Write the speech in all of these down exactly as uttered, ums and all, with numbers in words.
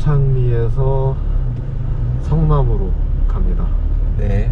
남창리에서 성남으로 갑니다. 네.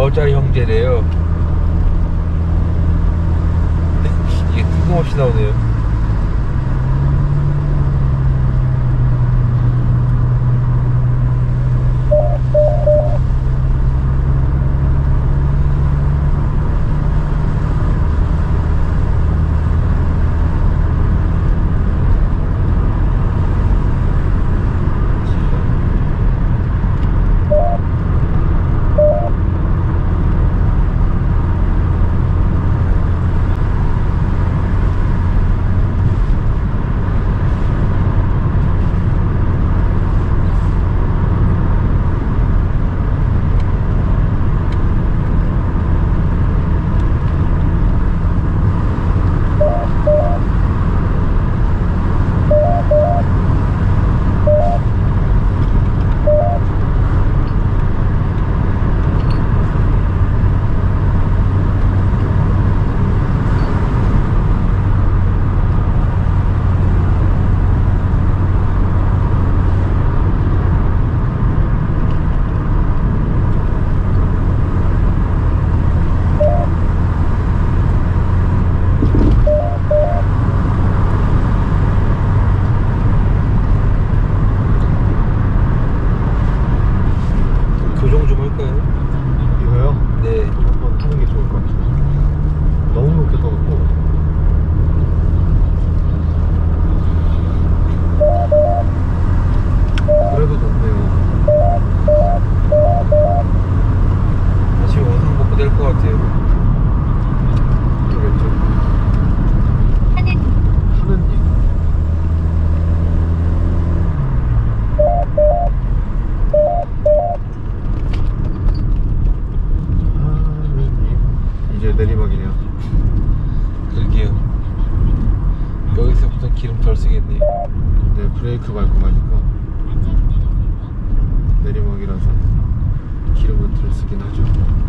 원짜리 형제래요. 이게 뜬금없이 나오네요. 교정 좀 할까요? 이거요? 네. 한번 하는 게 좋을 것 같아요. 너무 높게 떠갖고. 그래도 높네요. 다시 원상 복구될 것 같아요. 그렇죠. 하는 하는 일. 이제 내리막이네요. 그러게요. 여기서부터 기름 덜 쓰겠네요. 네, 브레이크 밟고 가니까 내리막이라서 기름은 덜 쓰긴 하죠.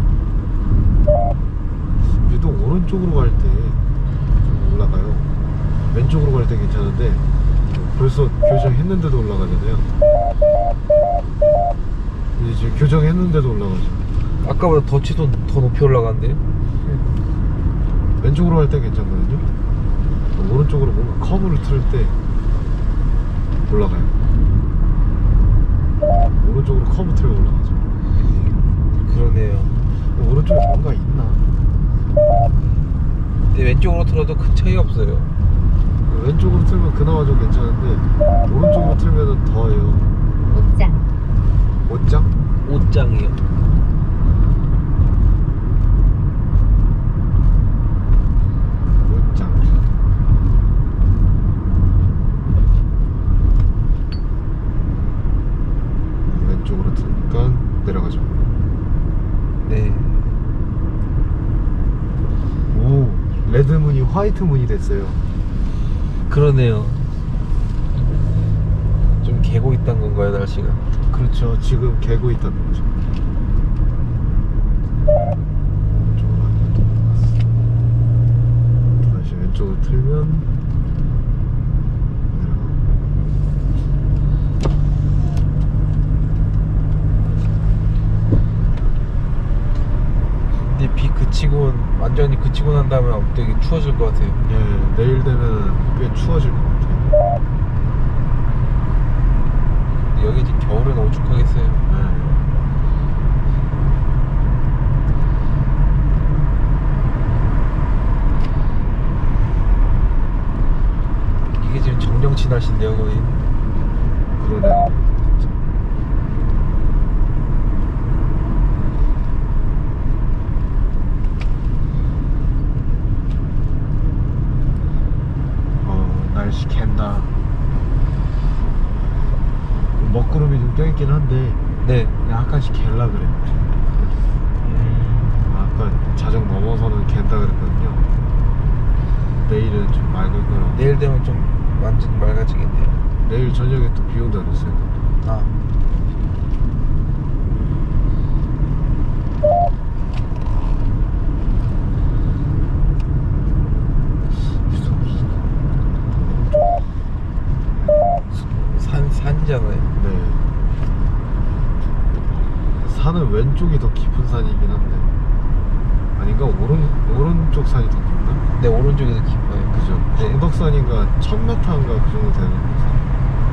유독 오른쪽으로 갈 때 좀 올라가요. 왼쪽으로 갈 때 괜찮은데 벌써 교정했는데도 올라가잖아요. 이제 지금 교정했는데도 올라가죠. 아까보다 더 치도 더 높이 올라간대요. 왼쪽으로 갈 때 괜찮거든요. 오른쪽으로 뭔가 커브를 틀 때 올라가요. 오른쪽으로 커브 틀고 올라가죠. 그러네요. 오른쪽에 뭔가 있나? 근데 왼쪽으로 틀어도 큰 차이가 없어요. 왼쪽으로 틀면 그나마 좀 괜찮은데 오른쪽으로 틀면은 더해요. 옷장 옷장? 옷장이요. 옷장. 왼쪽으로 틀니까 내려가죠. 네. 오, 레드 문이 화이트 문이 됐어요. 그러네요. 좀 개고 있단 건가요, 날씨가? 그렇죠. 지금 개고 있다는 거죠. 오른쪽으로 하니까 또 올라갔어. 다시 왼쪽으로 틀면 내려가. 근데 비 그치고 완전히 그치고 난 다음에 되게 추워질 것 같아요. 예, 내일 되면 꽤 추워질 것 같아요. 근데 여기 지금 겨울엔 오죽하겠어요. 예. 이게 지금 정령치 날씨인데요, 거의. 그러네요. 어, 날씨 갠다. 먹구름이 좀 껴있긴 한데 네. 약간씩 갤라 그래. 음, 아까 자정 넘어서는 갠다 그랬거든요. 내일은 좀 맑을 거라고. 내일 되면 좀 완전 맑아지겠네요. 내일 저녁에 또 비 온다 그랬어요. 아. 산, 산이잖아요. 네. 산은 왼쪽이 더 깊, 깊은 산이긴 한데 아닌가? 오른, 오른쪽 산이 더 깊나? 내 오른쪽이 더 깊어요. 그죠? 네. 광덕산인가 천 미터인가 그 정도 되는 산.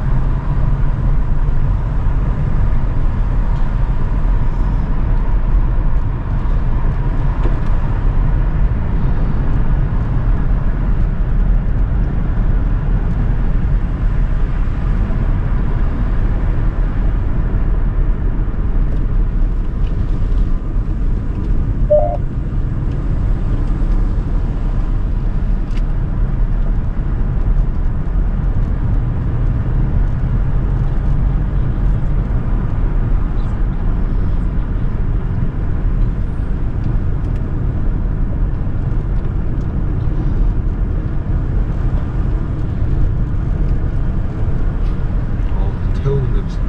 어, 태우는 냄새.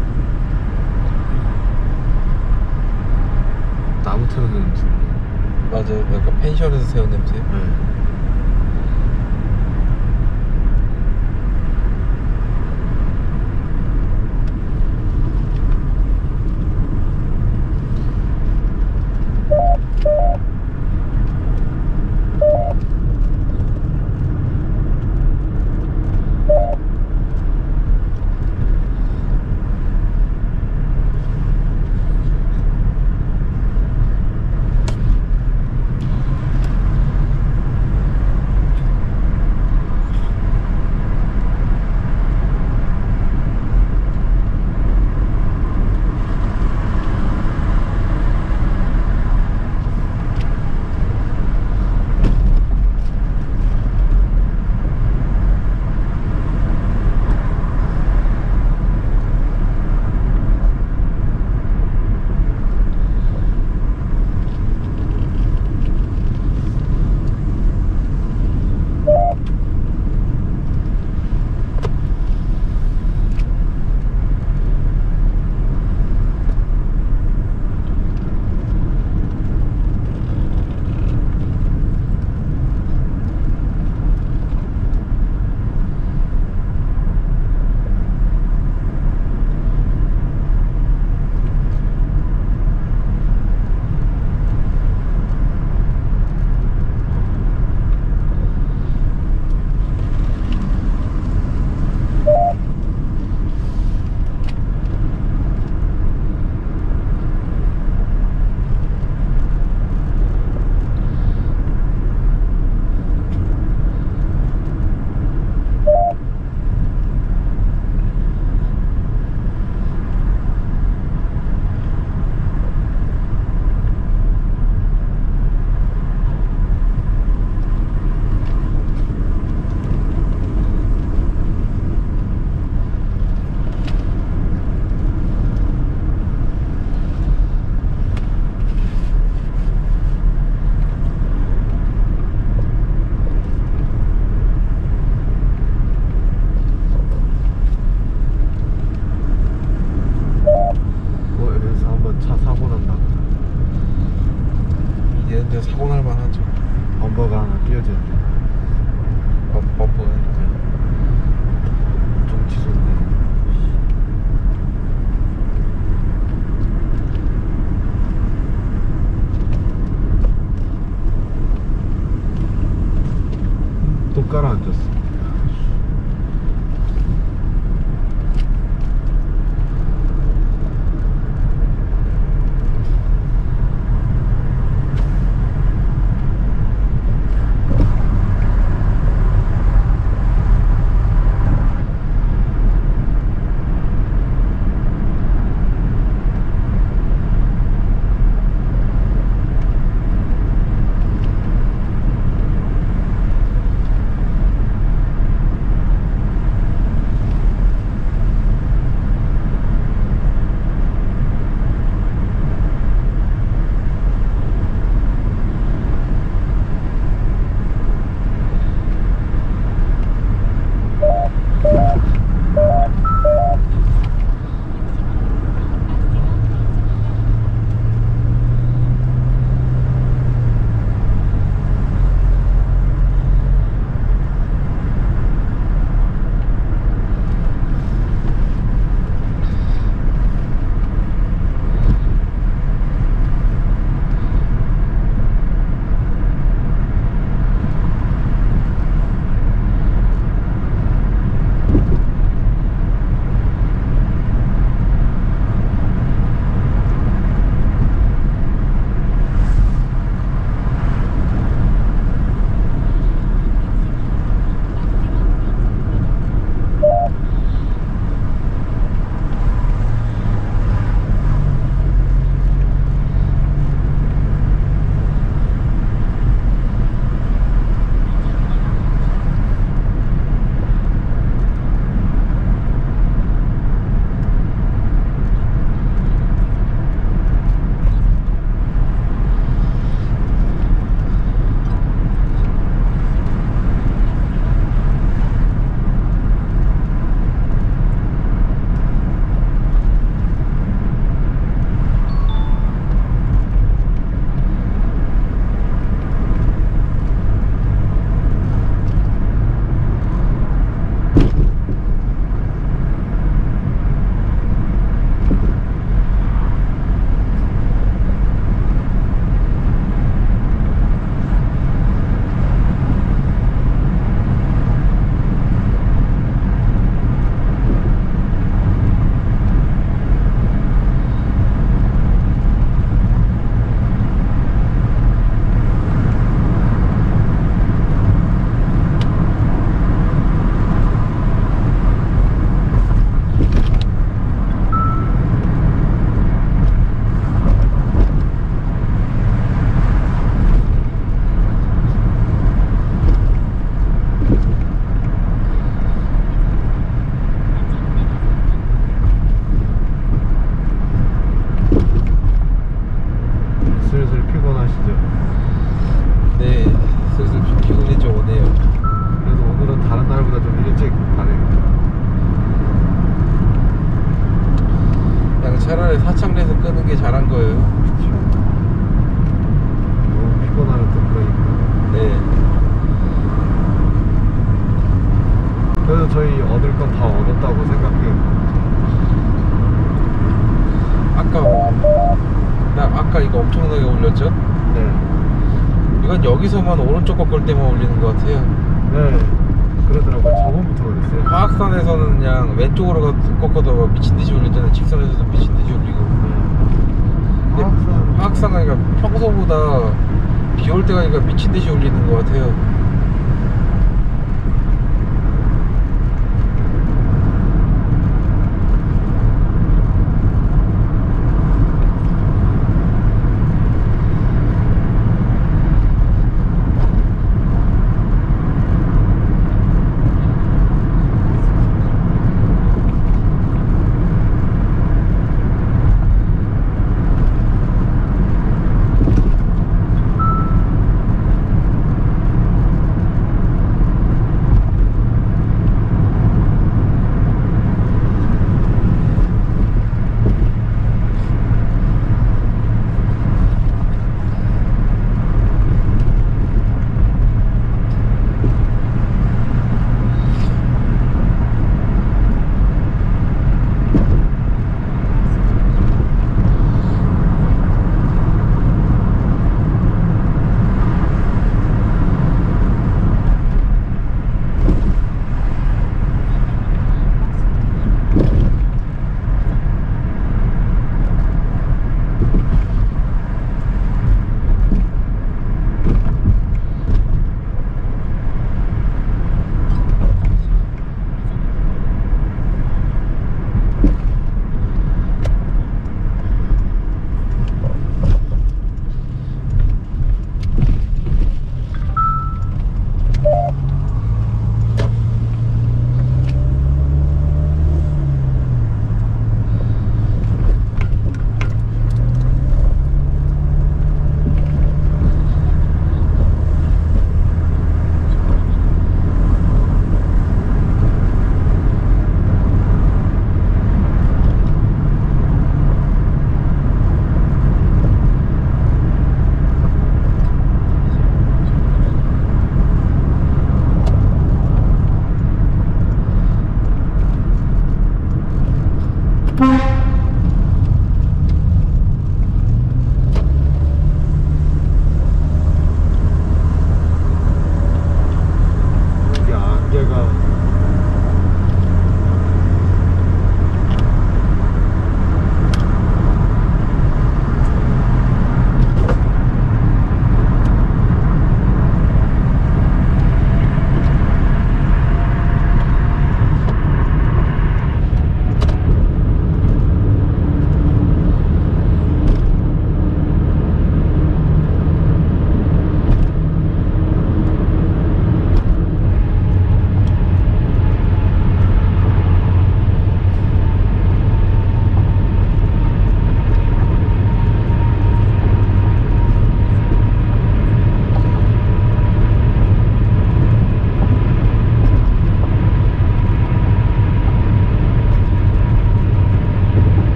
나무 태우는 냄새. 맞아요. 약간 펜션에서 새운 냄새. 네. 차 사고 난다. 이런 데 사고 날 만하죠. 범버가 하나 띄어졌네. 범, 범퍼가. 좀 치솟네. 또 깔아앉았어. 피곤하시죠? 네, 슬슬 좀 피곤이 좀 오네요. 그래도 오늘은 다른 날보다 좀 일찍 가네요. 그냥 차라리 사창에서 끄는 게 잘한 거예요. 그쵸. 너무 피곤하면 또 그러니까. 네. 그래도 저희 얻을 건 다 얻었다고 생각해요. 아까 뭐, 나 아까 이거 엄청나게 올렸죠? 네. 이건 여기서만 오른쪽 꺾을 때만 올리는 것 같아요. 네. 그러더라고요. 저번부터 그랬어요. 화학산에서는 그냥 왼쪽으로 가- 꺾어도 미친듯이 올리잖아요. 직선에서도 미친듯이 올리고. 네. 화학산. 화학산 가니까 평소보다 비 올 때 가니까 미친듯이 올리는 것 같아요.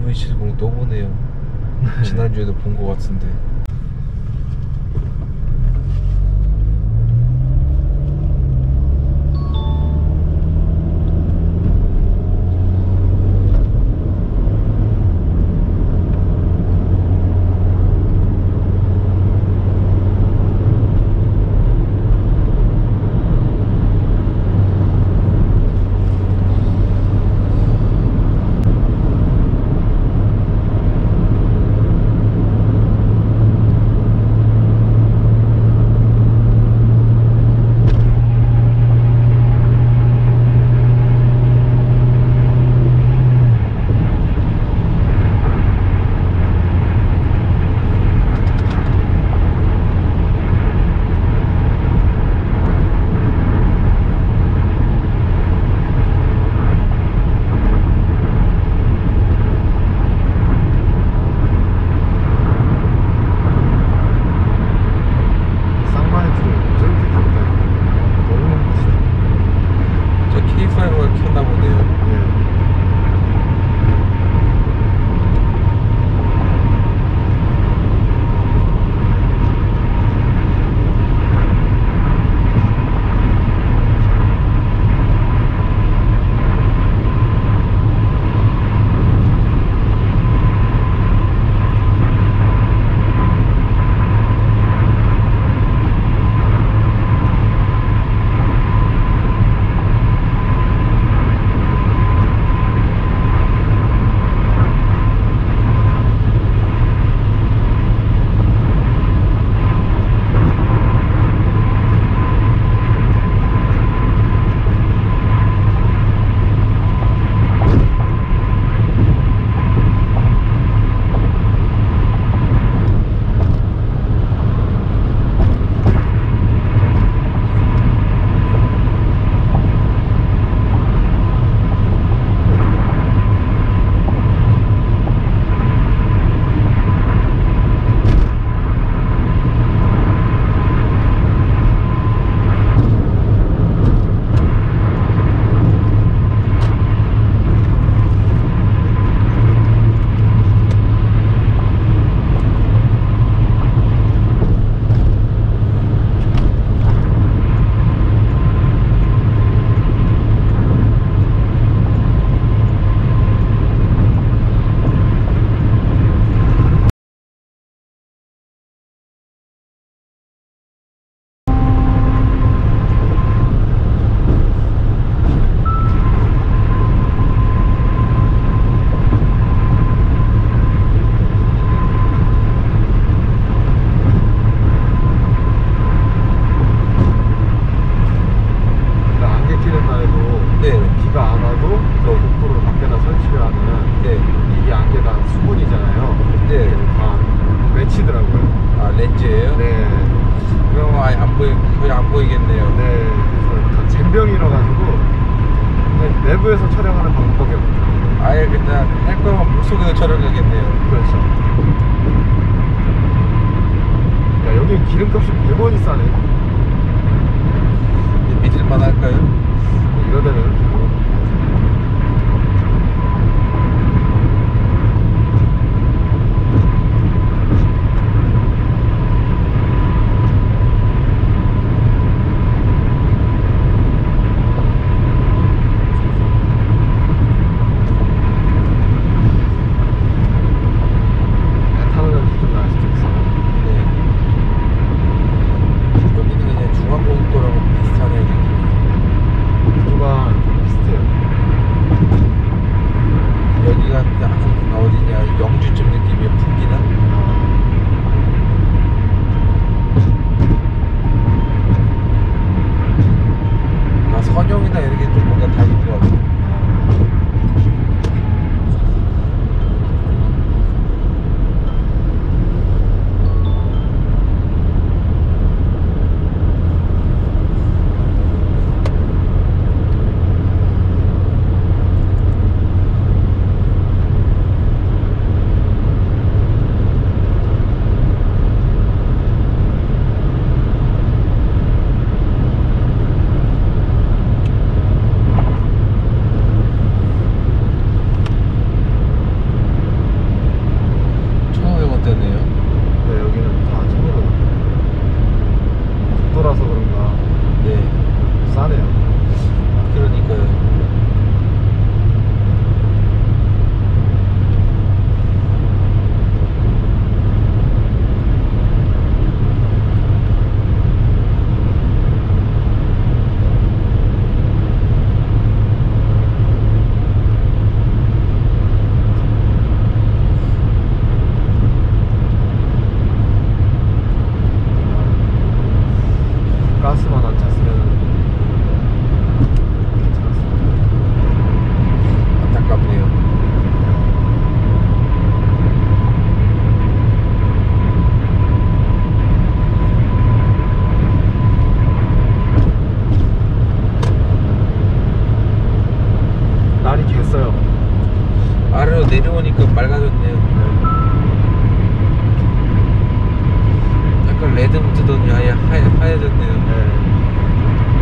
이분이 공또 보네요. 지난주에도 본 것 같은데. 내부에서 촬영하는 방법밖에 없어요. 아예 그냥 할 거면 물속에서 촬영하겠네요. 그렇죠. 야, 여기 기름값이 백 원이 싸네. 믿을만 할까요? 이러다는 싸네요. 그러니까요. 가스만 안 찼으면 괜찮았을 텐데. 안타깝네요. 날이 겠어요. 아래로 내려오니까 맑아졌네요. 약간 레드 묻더니 아예 하얘, 하얘졌네요. 네.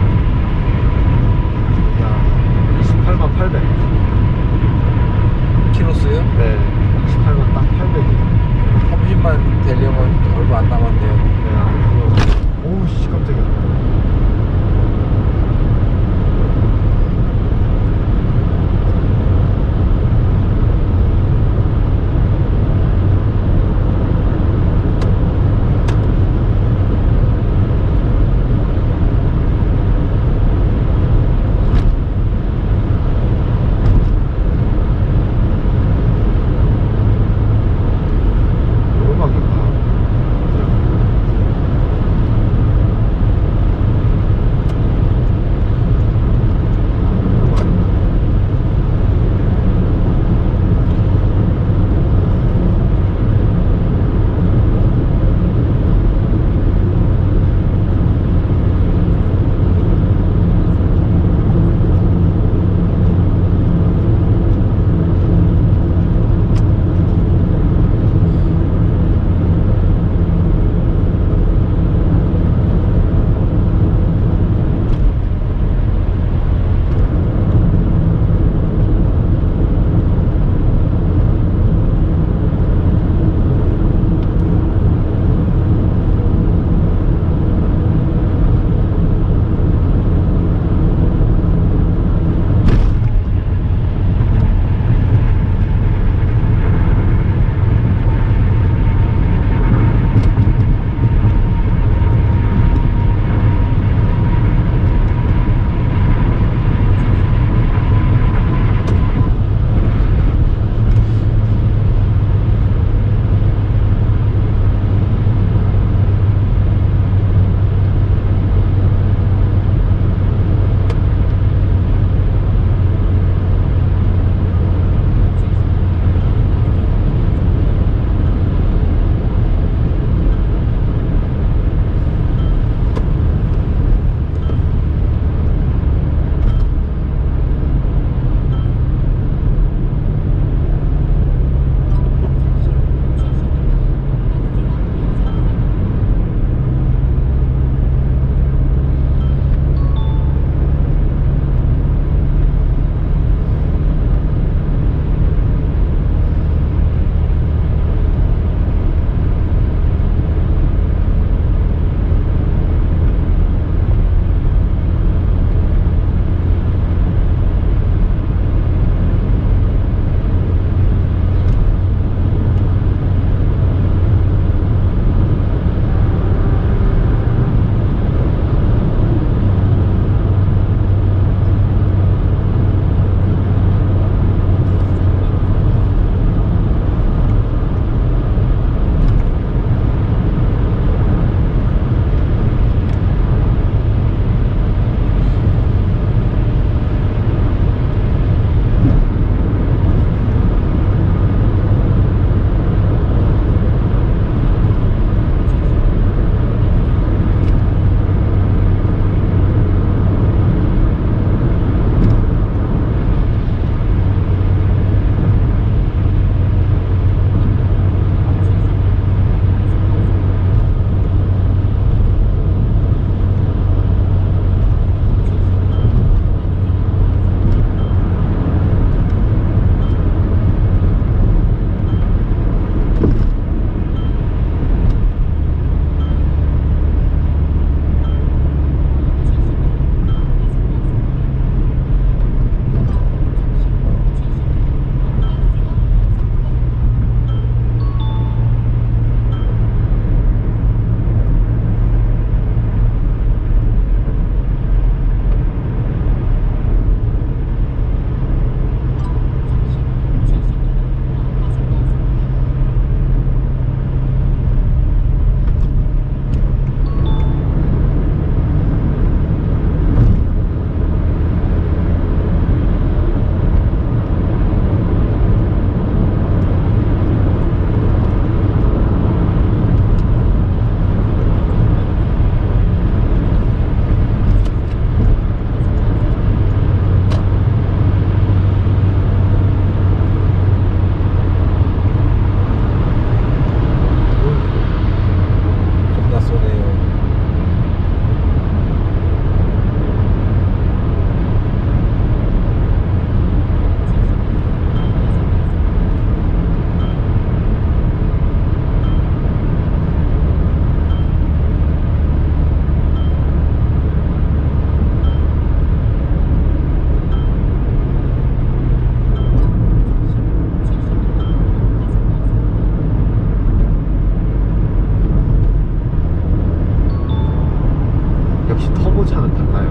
역시 터보차는 달라요.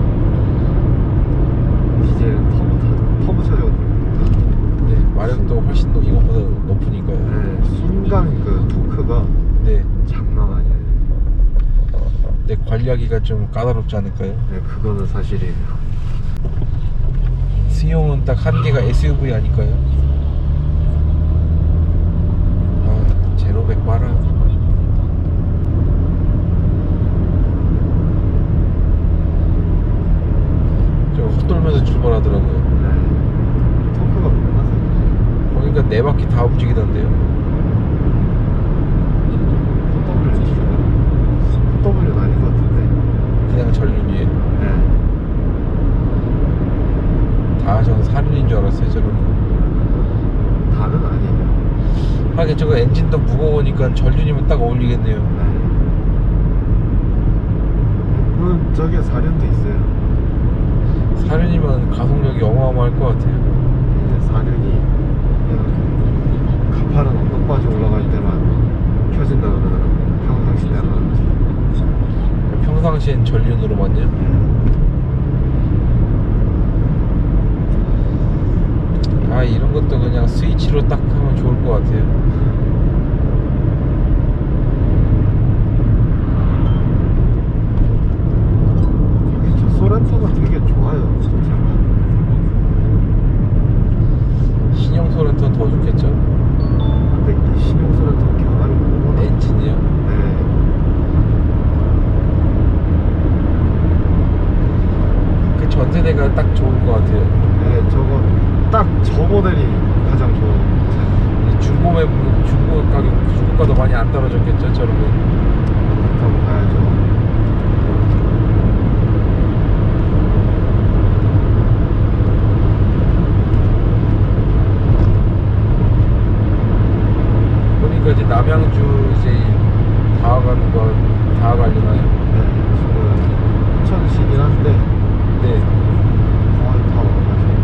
디젤은 터보, 터보차거든요. 네, 마력도 훨씬 더 이것보다 높으니까요. 네, 순간 그 토크가 네. 장난 아니에요. 근데 관리하기가 좀 까다롭지 않을까요? 네, 그거는 사실이에요. 수용은 딱 한 개가 에스유브이 아닐까요? 아, 제로백 봐라. 저 헛돌면서 출발하더라고요. 네, 토크가 높아서. 보니까 네 바퀴 다 움직이던데요. 포더블유 W는 아닌 것 같은데. 그냥 전륜이에요. 네. 다 전 사륜인 줄 알았어요, 저는. 다는 아니에요. 하긴 저거 엔진도 무거우니까 전륜이면 딱 어울리겠네요. 네. 물론 저게 사륜도 있어요. 사륜이면 가속력이 어마어마할 것 같아요. 이제 사륜이 그냥 가파른 언덕바지 올라갈 때만 켜진다 그러더라고요. 평상시 때는. 평상시엔 전륜으로만요? 아, 이런 것도 그냥 스위치로 딱 하면 좋을 것 같아요. 저 소렌토가 되게 좋아요. 진짜. 신형 소렌토는 더 좋겠죠? 근데 이 신형 소렌토 견학이 너무 엔진이요? 네. 그 전세대가 딱 좋을 것 같아요. 네, 저거 딱 저 모델이 가장 좋은 차예요. 중고에 중고 가격 중고가도 많이 안 떨어졌겠죠, 저런 거. 그렇다고 봐야죠. 보니까 이제 남양주 이제 다 가는 거 다 가려나요? 네, 지금 천시긴 한데 네. 거의 다 와가지고.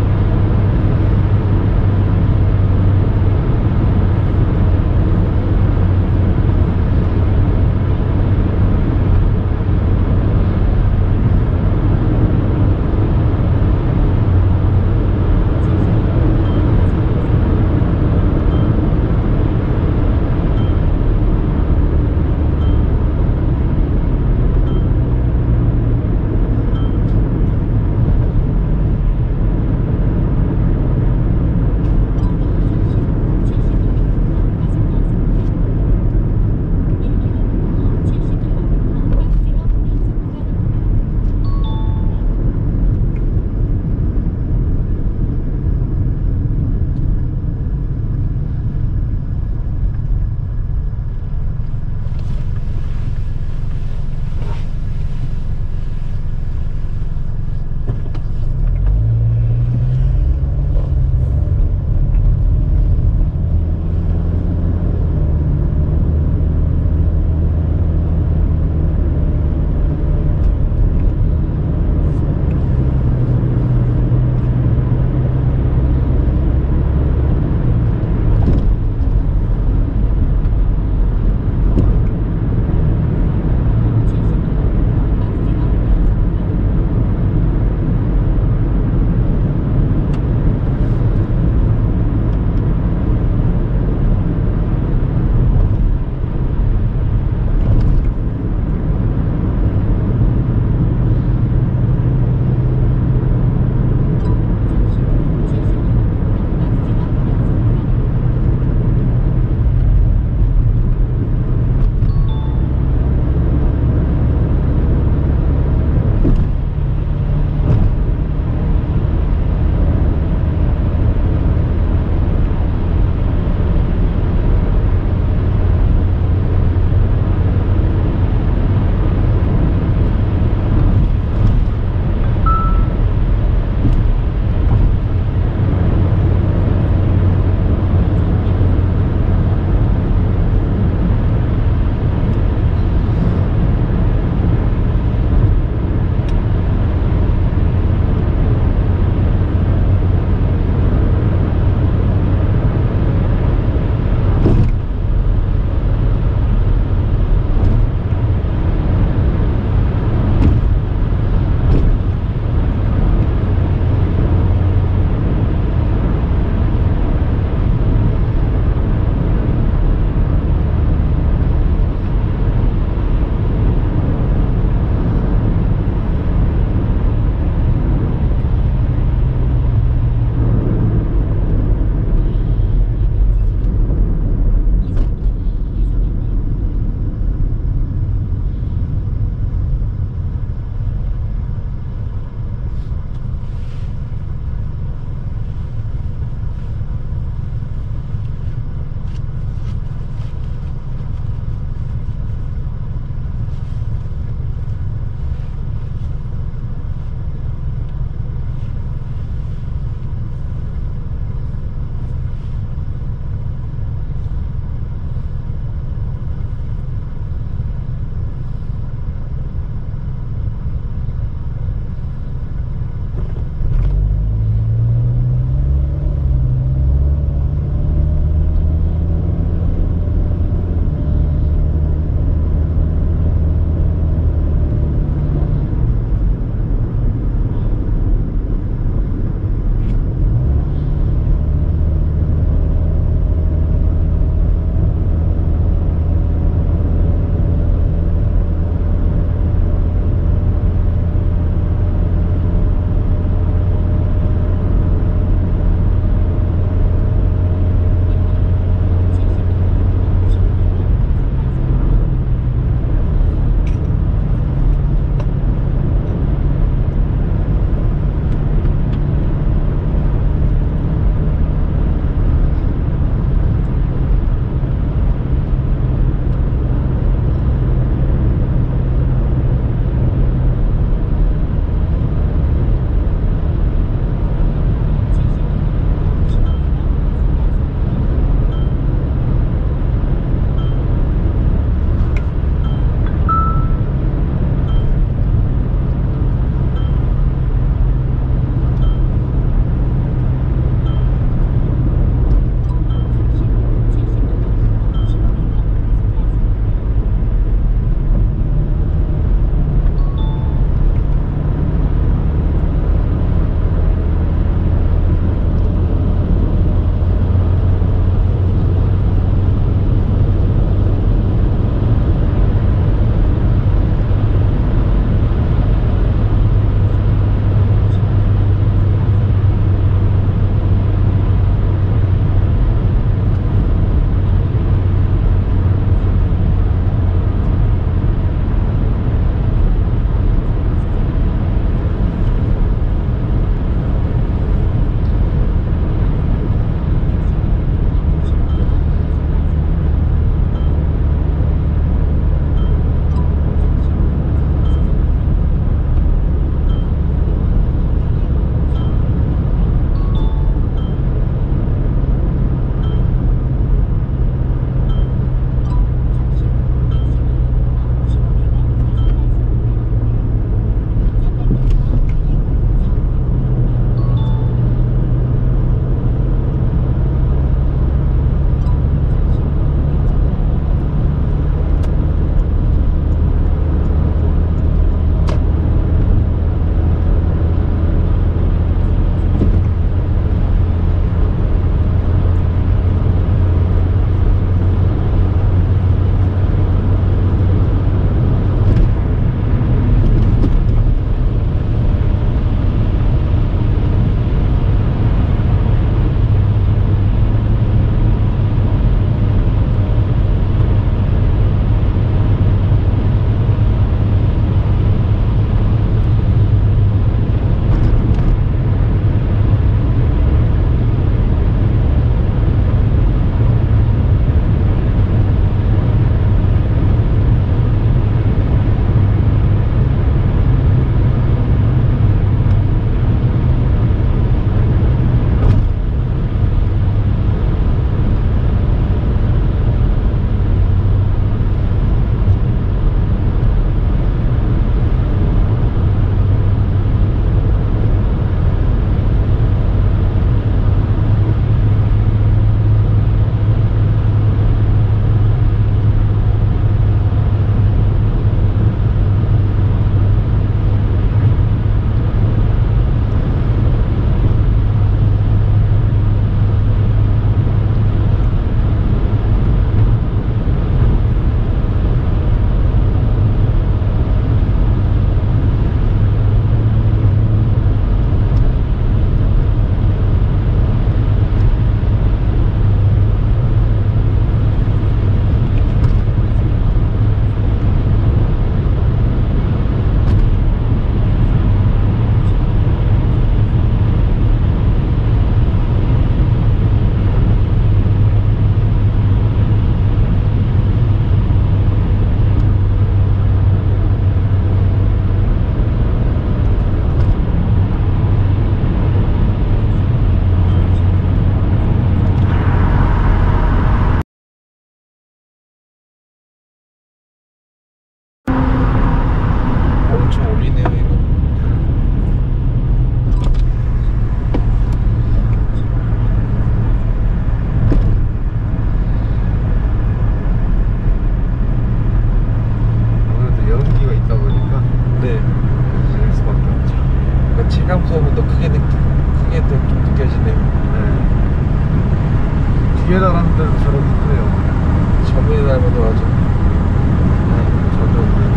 체감 소음은 더 크게, 느, 크게 더 좀 느껴지네요. 네. 기계 나라는 데는 저렇게 크네요. 저번에 닮아도 아주. 네, 저도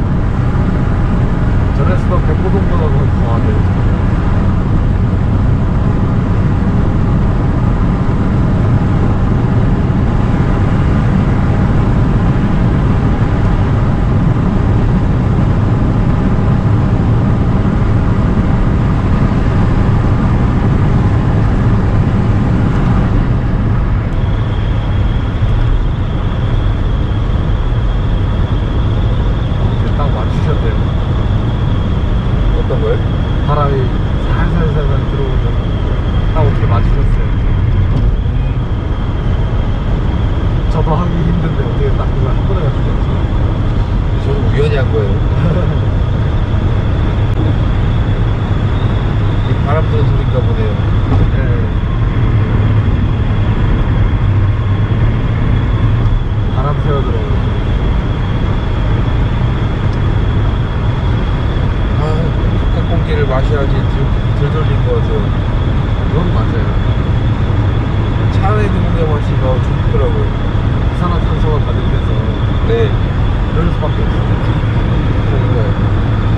전에서도 백고동보다는 더하네요. 어떤 거요? 바람이 살살살살 들어오면 딱 어떻게 맞추셨어요? 저도 하기 힘든데 어떻게 딱 그걸 한 번에 맞추셨어요? 저는 우연히 한 거예요. 이 바람 부는 소리인가 보네요. 네. 바람 새어 들어오는 아, 바깥 공기를 마셔야지 들, 들 돌린 것 같아요. 그건 맞아요. 차 안에 있는 공기 마시니까 좋더라고요. 이산화탄소가 가득해서 네. 그럴 수밖에 없어요. 그러니까요.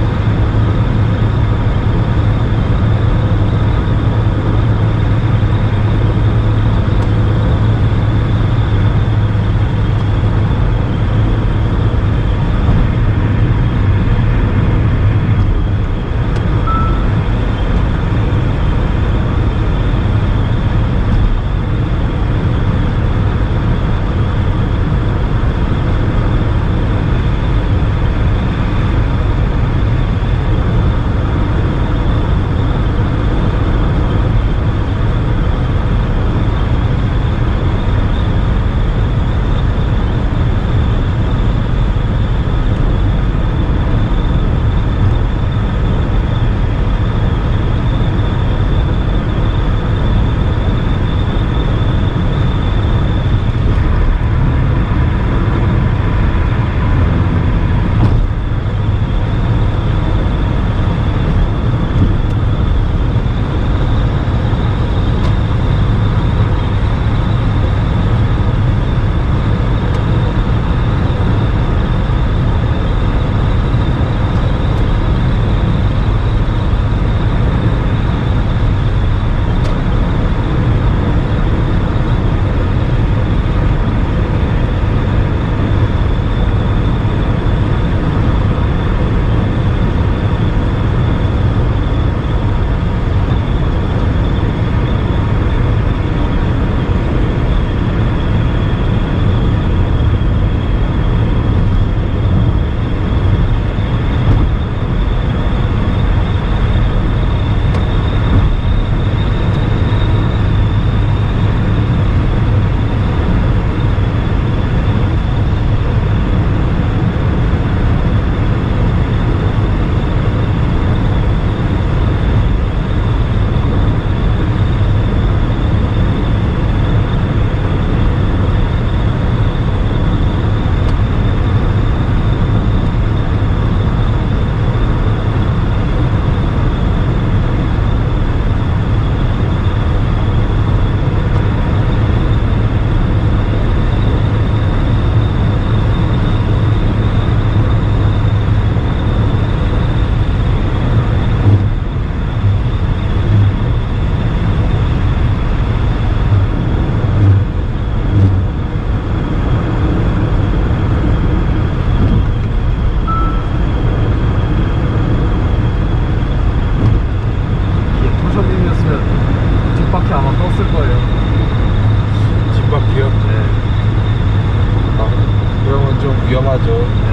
위험하죠. 네.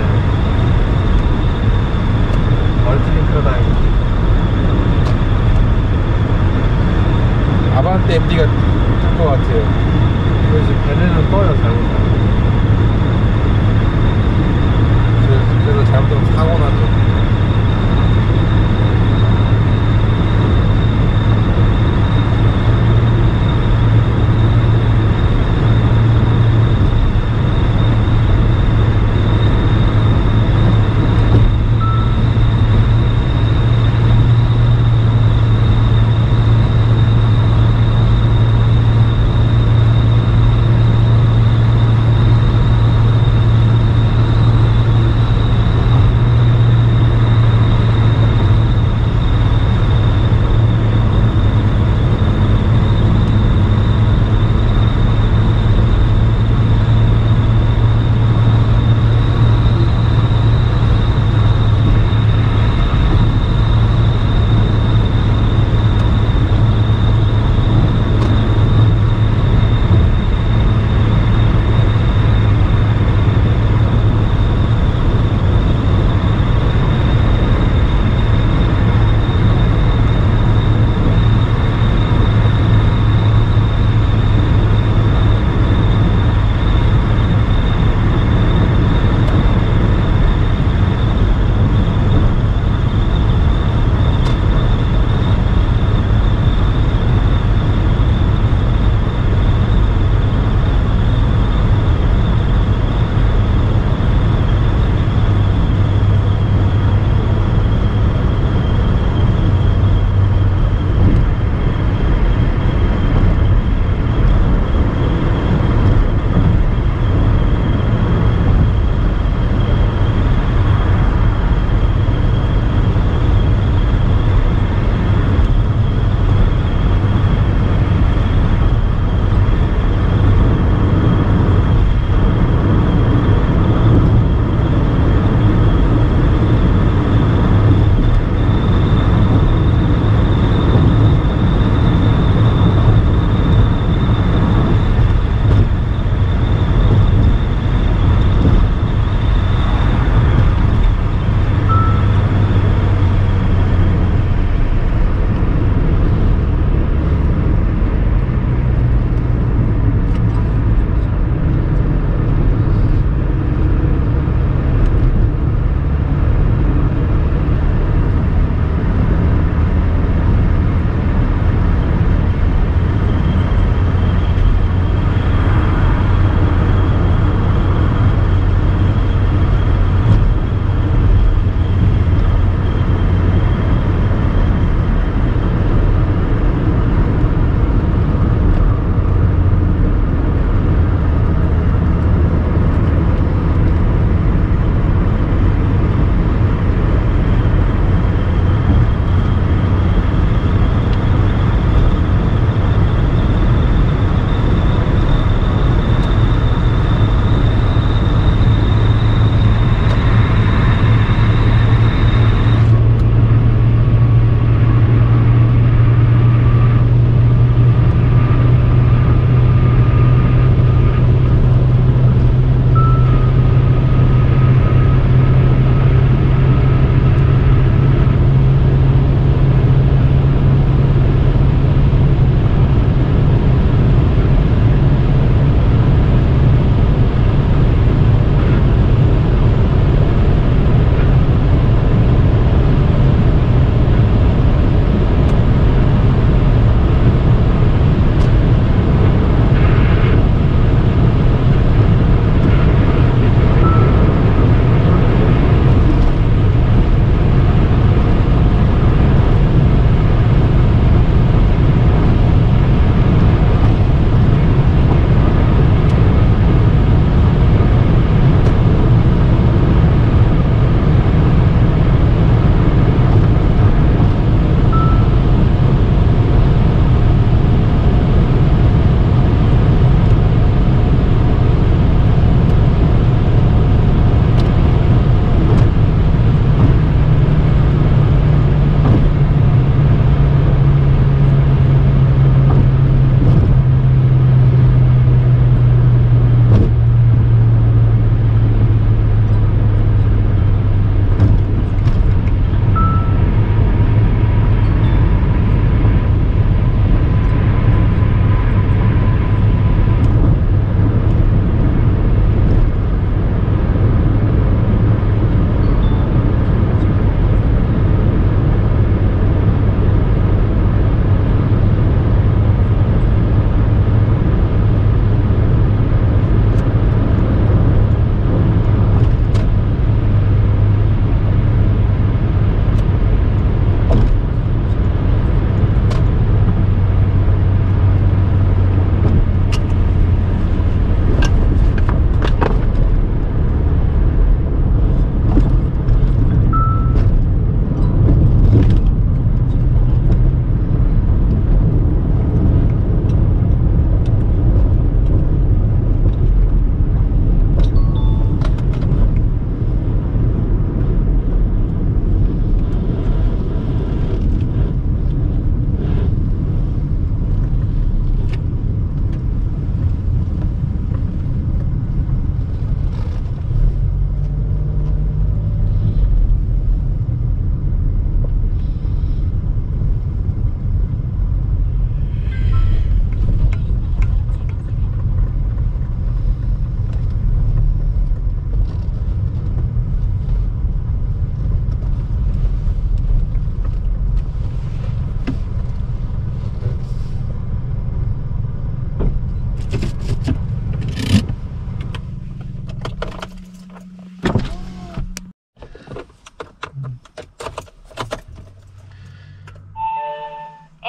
멀티링크로 다행이지. 아반떼 엠디가 탈 것 같아요. 그래서 걔네는 떠요, 잘못하면. 그래서, 그래서 잘못하면 사고 나죠. 네. 。 네. 。 네. 。 네. 。 네. 。 네. 。 네. 。 네. 。 네. 。 네. 。 네. 。 네. 。 네. 。 네. 。 네. 。 네. 。 네. 。 네. 。 네.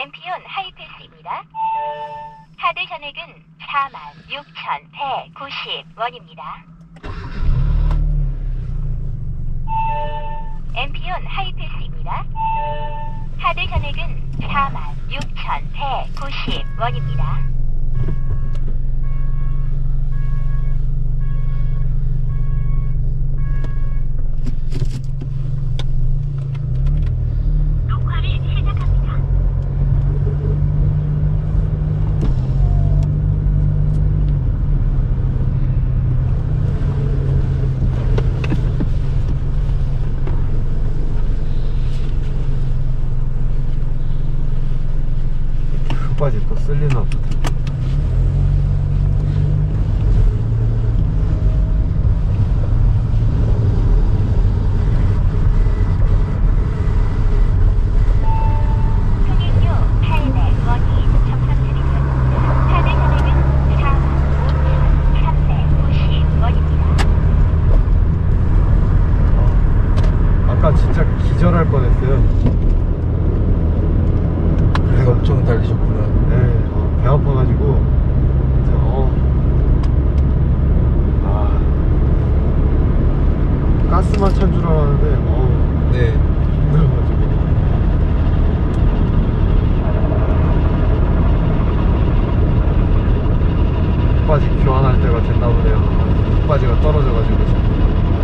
엠피온 하이패스입니다. 카드 잔액은 사만 육천백구십 원입니다. 엠피온 하이패스입니다. 카드 잔액은 사만 육천백구십 원입니다. 녹화를 시작합니다. 끝까지 또 쓸리나 보다. 통행료 팔백 원이 적합드립니다. 카드 잔액은 사만 오천삼백구십 원입니다. 아까 진짜 기절할 뻔했어요. 그래서 엄청 달리셨구나. 네, 어, 배 아파가지고 진짜 어, 아, 가스만 찬 줄 알았는데 어, 네. 힘들어가지고. 바지 교환할 때가 됐나 보네요. 바지가 떨어져가지고 지금.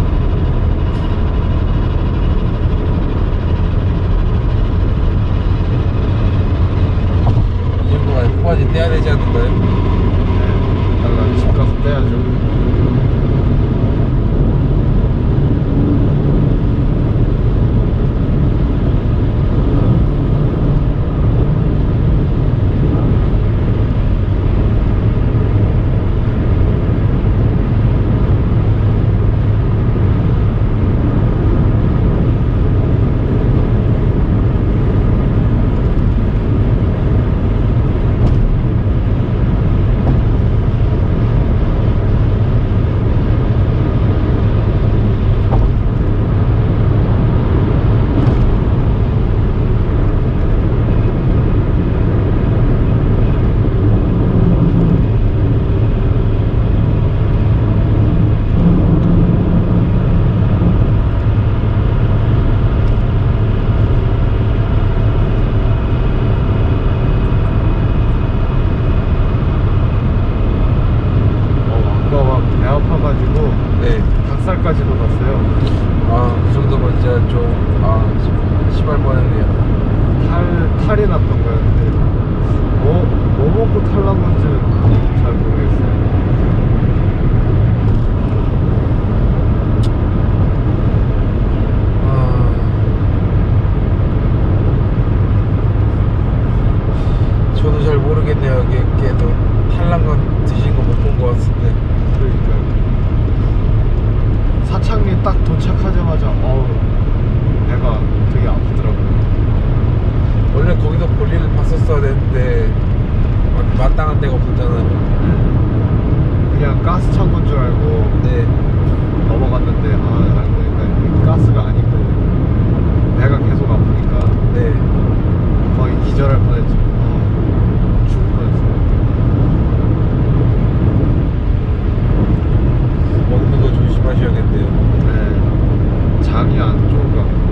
이 정도가 후바지 떼야 되지 않는가요? 네, 일단 집 가서 떼야죠. 아파가지고 네. 닭살까지도 났어요. 아, 그 정도면 진짜 좀, 아, 심할 뻔했네요. 탈, 탈이 났던 거였는데 뭐, 뭐 먹고 탈 난 건지는 잘 모르겠어요. 저도 잘 모르겠네요. 이게 걔도 탈난 건 드신 거 못 본 것 같은데. 그러니까요. 사창리 딱 도착하자마자 어우 배가 되게 아프더라고요. 원래 거기서 볼일을 봤었어야 되는데 막 마땅한 데가 없었잖아요. 그냥 가스 찬 건 줄 알고 네. 넘어갔는데 아 알고 보니까 가스가 아니고 배가 계속 아프니까 네. 거의 기절할 뻔했죠. 어, 죽을 뻔했어요. 먹는 거 조심하셔야겠네요. 네, 장이 안 좋은가 봐요.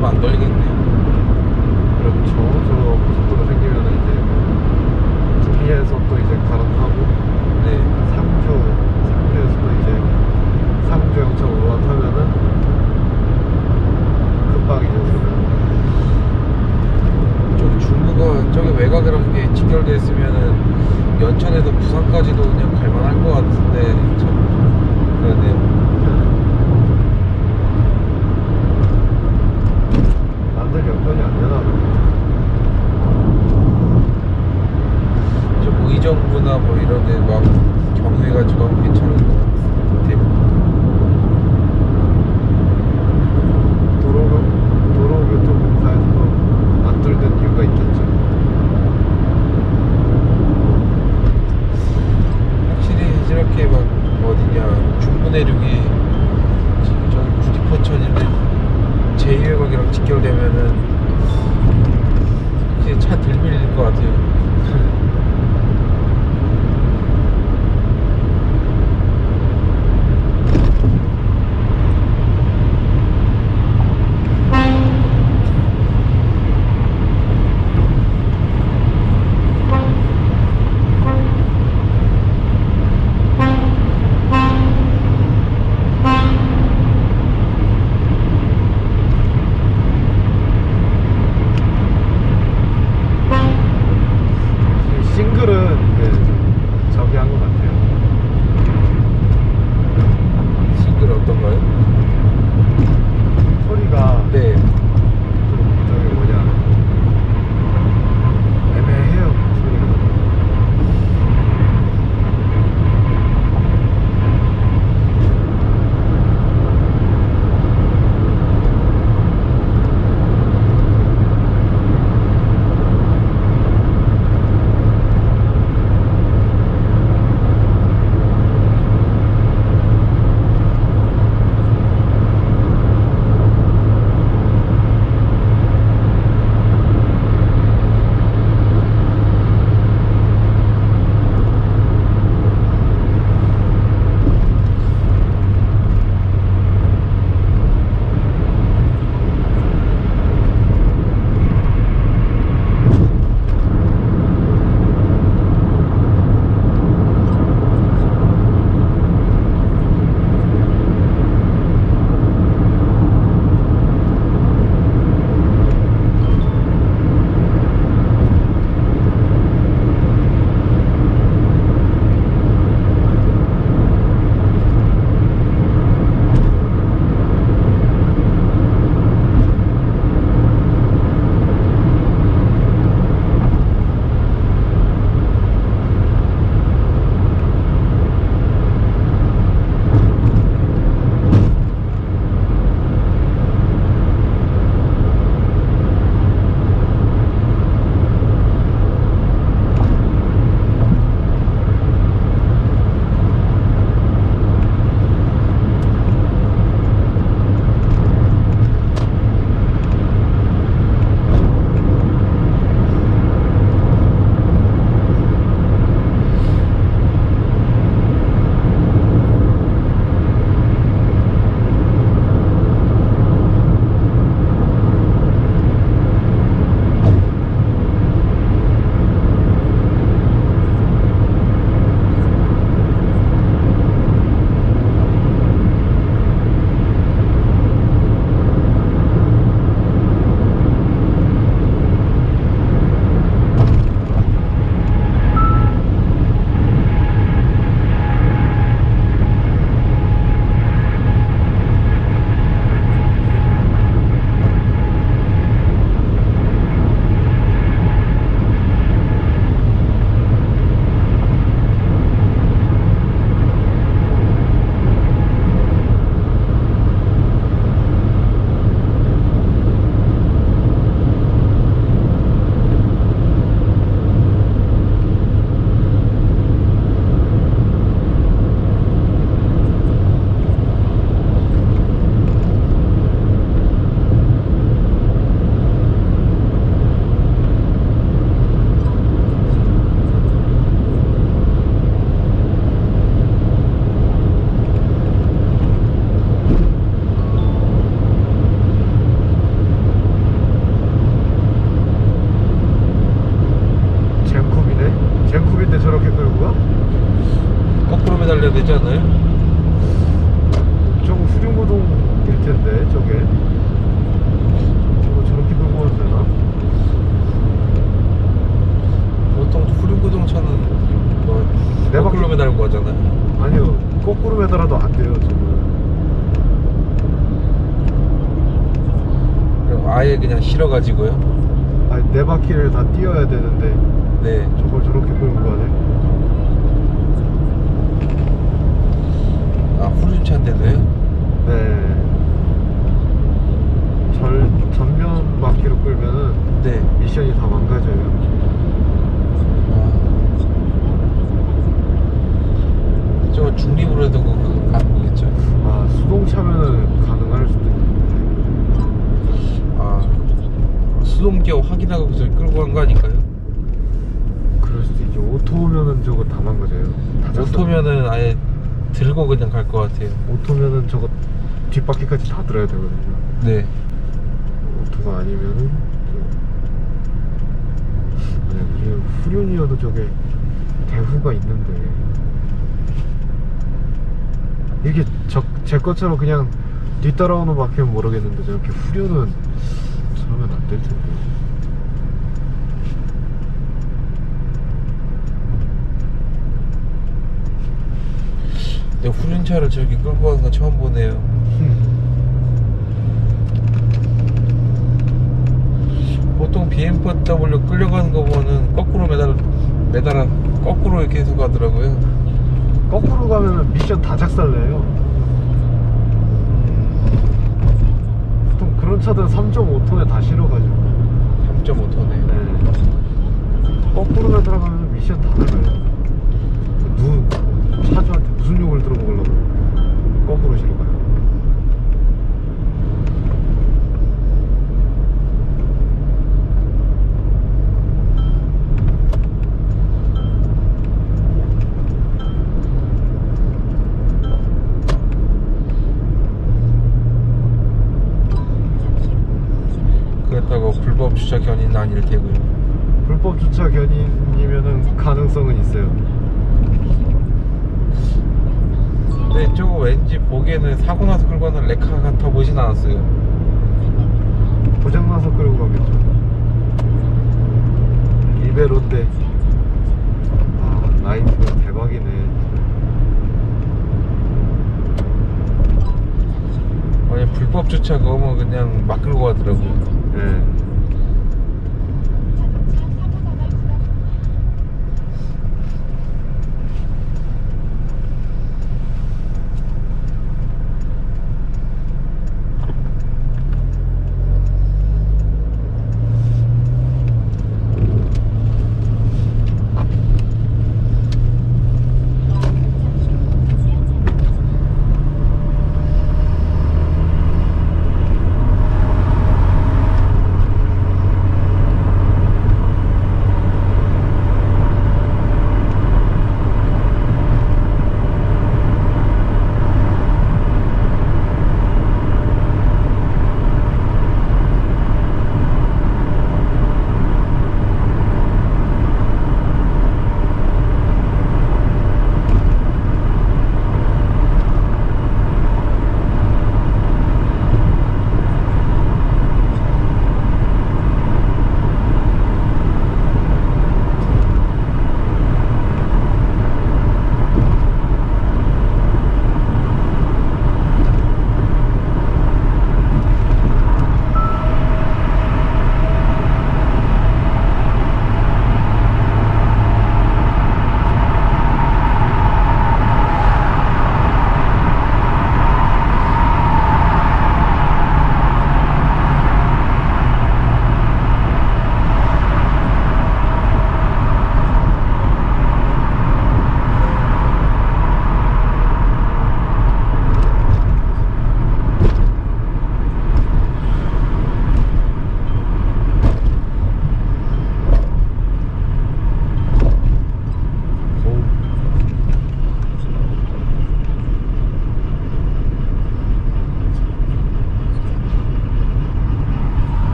얼마 안 걸리겠네요. 그렇죠. 저 고속도로 생기면 이제 두리에서 또 이제 갈아타고 네. 상주, 상주에서 또 이제 상주 영천 올라타면은 금방이죠. 그러면 저기 중부가 저기 외곽이랑 게 직결돼 있으면은 연천에서 부산까지도 그냥 갈만할 것 같은데 참 그러네요. 남들 여건이 안 되나? 좀 의정부나 뭐 이런데 막 경유해 가지고 하면 괜찮을 것 같아요. 도로, 도로교통공사에서도 안 뚫는 이유가 있겠죠. 확실히 이렇게 막 어디냐 중부 내륙이 저기 구리포천인데 제이 외곽이랑 직결되면은 이제 차 덜 밀릴 것 같아요. 되지 않아요? 저거 후륜구동일 텐데 저게 저거 저렇게 끌고 가도 되나? 보통 후륜구동차는 뭐 네 바퀴- 거꾸로 매달고 하잖아요. 아니요, 거꾸로 매달아도 안 돼요 저거. 그럼 아예 그냥 실어가지고요. 아니 네 바퀴를 다 띄어야 되는데 네. 저걸 저렇게 끌고 가네. 아, 후륜차인데도요? 네. 절, 전면 바퀴로 끌면은 네. 미션이 다 망가져요. 아, 저거 중립으로 해도 그거 가는 거겠죠? 아, 수동차면은 가능할 수도 있는데. 아, 수동기어 확인하고 저기 끌고 간 거 아닐까요? 그럴 수도 있죠. 오토면은 저거 다 망가져요. 다 잤어요. 오토면은 아예 들고 그냥 갈 것 같아요. 오토면은 저거 뒷바퀴까지 다 들어야 되거든요. 네. 오토가 아니면은 저... 아니 그게 후륜이어도 저게 대후가 있는데 이게 저, 제 것처럼 그냥 뒤따라오는 바퀴면 모르겠는데 저렇게 후륜은 저러면 안 될 텐데. 근데 후륜차를 저렇게 끌고 가는 건 처음 보네요. 보통 비엠더블유 끌려가는 거 보면은 거꾸로 매달, 매달아, 거꾸로 이렇게 해서 가더라고요. 거꾸로 가면은 미션 다 작살내요. 보통 그런 차들은 삼 점 오 톤에 다 실어가지고. 삼 점 오 톤에. 네. 거꾸로 매달아가면 미션 다 나가요. 누, 차주한테 무슨 욕을 들어먹으려고 거꾸로 실어가요. 그렇다고 불법 주차 견인은 아닐 테고요. 불법 주차 견인이면은 가능성은 있어요. 근데 저거 왠지 보기에는 사고 나서 끌고 가는 레카 같아 보진 않았어요. 고장나서 끌고 가겠죠. 리베로인데 아 라이트가 대박이네. 아니 불법 주차 그거면 그냥 막 끌고 가더라고요. 네.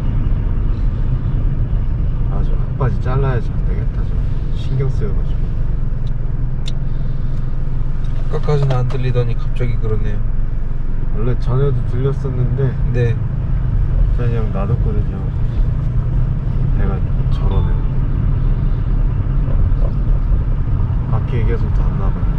잘라야지 안 되겠다. 저 신경 쓰여가지고. 아까까지는 안 들리더니 갑자기 그러네요. 원래 전에도 들렸었는데 네. 그냥 놔뒀거든요. 내가 저러네. 바퀴에 계속 닿나봐요.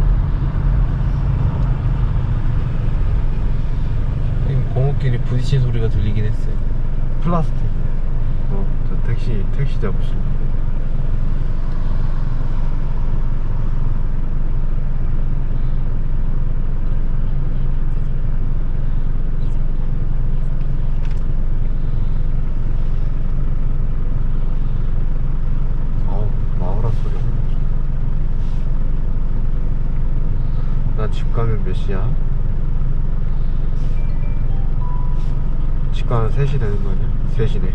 공업끼리 부딪힌 소리가 들리긴 했어요. 플라스틱. 어, 저 택시 택시 잡으시는 분. 어우, 마오라 소리가. 나 집 가면 몇 시야? 집 가면 세 시 되는 거 아니야? 세 시네.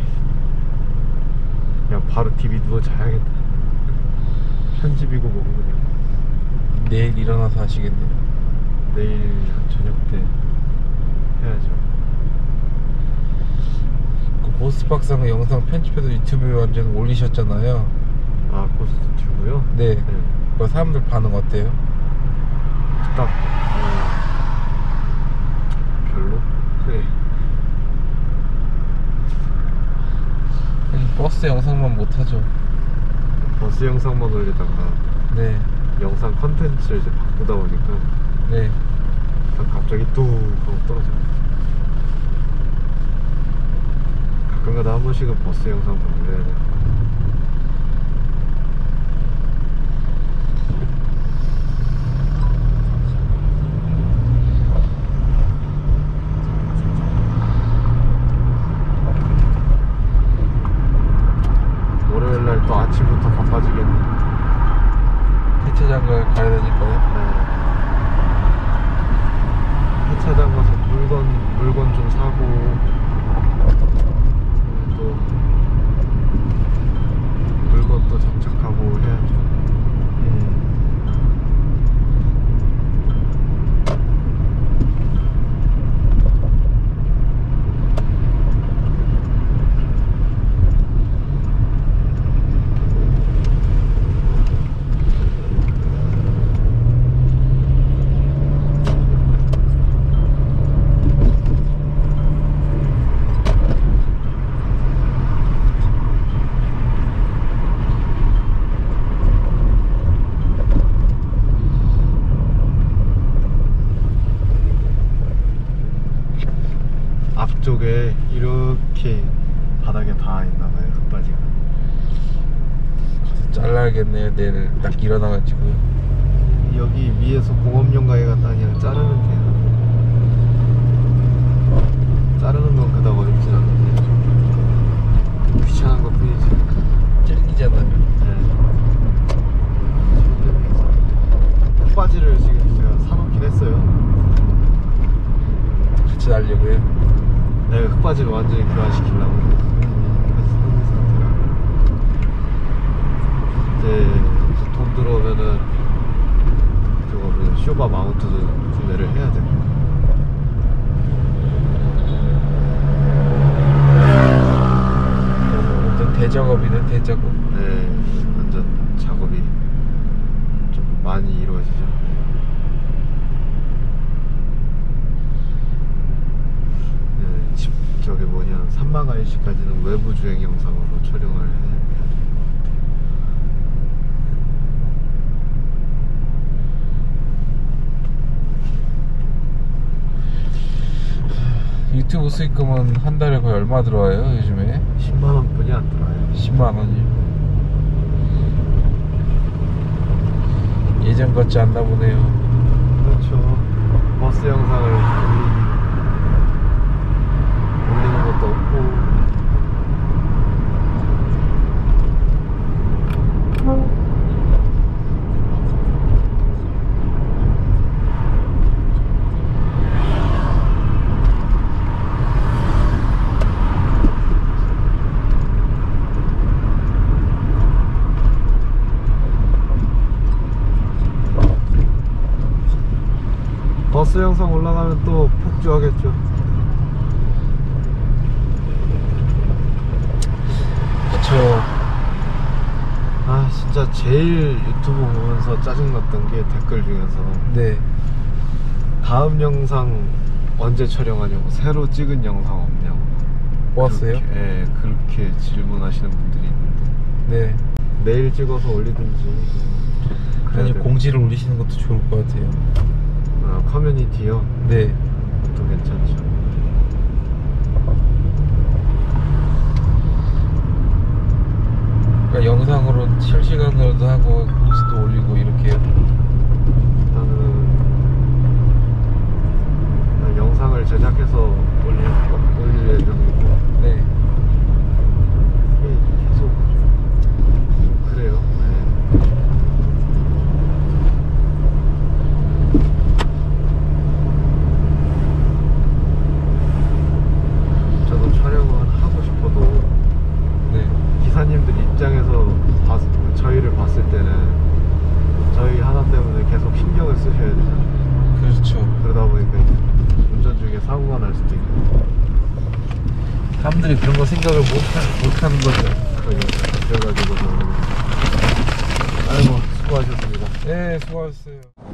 그냥 바로 티비 누워 자야겠다. 편집이고 뭐고 그냥. 내일 일어나서 하시겠네요. 내일 저녁 때 해야죠. 그 보스박스한 영상 편집해서 유튜브에 완전 올리셨잖아요. 아, 고스트 튜브요? 네. 네. 그 사람들 반응 어때요? 딱 어, 별로? 네. 버스 영상만 못하죠. 버스 영상만 올리다가 네. 영상 컨텐츠를 이제 바꾸다 보니까 네. 갑자기 뚝 하고 떨어져요. 가끔가다 한 번씩은 버스 영상만 올려야 돼. 월요일날 또 아침부터 바빠지겠네. 해체장을 가야 되니까요. 네. 해차장 가서 물건 물건 좀 사고 또 물건 또 장착하고 해야죠. 음. 앞쪽에 이렇게 바닥에 닿아 있나봐요, 흙바지가. 가서 잘라야겠네요. 내일 딱 일어나가지고요. 여기 위에서 공업용 가게 갖다 그냥 자르면 돼요. 자르는 건 그닥 어렵진 않은데 귀찮은 것 뿐이지. 찔기잖아요. 네. 흙바지를 지금 제가 사놓긴 했어요. 같이 날려고요. 내가 흙바지를 완전히 교환시키려고 하는 상태라. 이제 돈 들어오면은 저거 뭐냐, 쇼바 마운트도 구매를 해야 돼. 완전 대작업이네, 대작업. 네, 완전 작업이 좀 많이 이루어지죠. 네, 집 저기 뭐냐, 산마가이시까지는 외부 주행 영상으로 촬영을 해야 돼요. 유튜브 수익금은 한 달에 거의 얼마 들어와요, 요즘에? 십만 원 뿐이 안 들어요. 십만 원이요. 예전 같지 않나 보네요. 그렇죠. 버스 영상을 올리기, 올리는 것도 없고. 버스 영상 올라가면 또 폭주하겠죠. 그쵸. 아, 진짜 제일 유튜브 보면서 짜증났던 게 댓글 중에서 네. 다음 영상 언제 촬영하냐고, 새로 찍은 영상 없냐고. 모았어요? 그렇게, 예, 그렇게 질문하시는 분들이 있는데 네. 내일 찍어서 올리든지. 그래야 아니 돼요. 공지를 올리시는 것도 좋을 것 같아요. 아, 커뮤니티요? 네. 또 괜찮죠. 그러니까 영상으로 실시간으로도 하고 공지도 올리고 이렇게요. 일단은 영상을 제작해서 올릴, 올릴 예정이고. 네. 이게 계속 좀 그래요. 네. 저도 촬영을 하고 싶어도 네. 기사님들 입장에서 봤, 저희를 봤을 때는 저희 하나 때문에 계속 신경을 쓰셔야 되잖아요. 그렇죠. 그러다 보니까 운전 중에 사고가 날 수도 있고. 사람들이 그런 거 생각을 못, 하, 못 하는 거죠. 그래가지고 저는 아이고 수고하셨습니다. 네, 수고하셨어요.